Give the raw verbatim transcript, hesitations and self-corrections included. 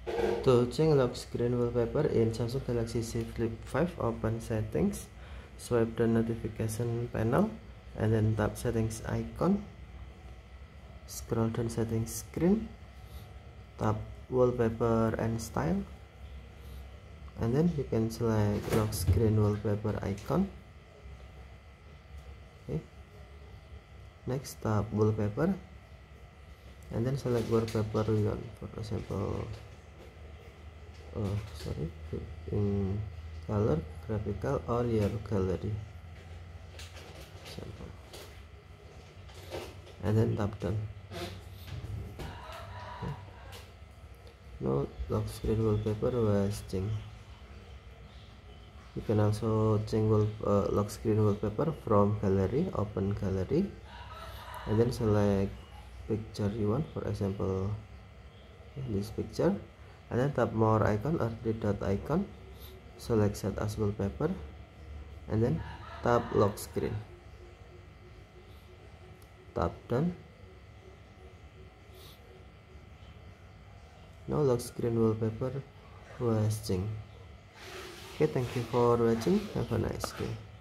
To change lock screen wallpaper in Samsung Galaxy Z Flip five, open settings, swipe the notification panel, and then tap settings icon, scroll down settings screen, tap wallpaper and style, and then you can select lock screen wallpaper icon. Okay, next tap wallpaper, and then select wallpaper you want. For example, oh sorry, in color, graphical, or your gallery example, and then tap done. Okay. Now lock screen wallpaper was changed. You can also change wall, uh, lock screen wallpaper from gallery. Open gallery, and then select picture you want. For example, this picture, and then tap more icon or three dot icon, select set as wallpaper, and then tap lock screen, tap done. Now lock screen wallpaper was changed. Okay, thank you for watching. Have a nice day.